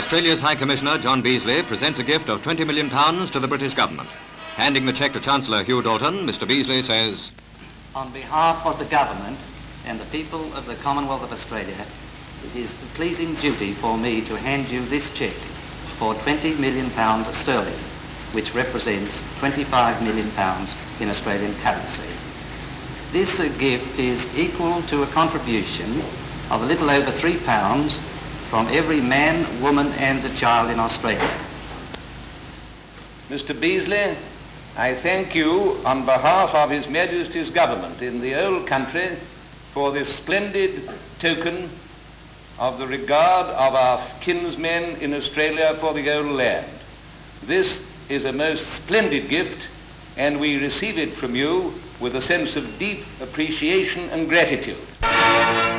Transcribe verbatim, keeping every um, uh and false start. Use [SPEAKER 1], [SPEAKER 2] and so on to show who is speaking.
[SPEAKER 1] Australia's High Commissioner, John Beazley, presents a gift of twenty million pounds to the British government. Handing the cheque to Chancellor Hugh Dalton, Mister Beazley says,
[SPEAKER 2] "On behalf of the government and the people of the Commonwealth of Australia, it is a pleasing duty for me to hand you this cheque for twenty million pounds sterling, which represents twenty-five million pounds in Australian currency. This uh, gift is equal to a contribution of a little over three pounds from every man, woman and a child in Australia."
[SPEAKER 3] Mister Beazley, I thank you on behalf of His Majesty's Government in the old country for this splendid token of the regard of our kinsmen in Australia for the old land. This is a most splendid gift, and we receive it from you with a sense of deep appreciation and gratitude.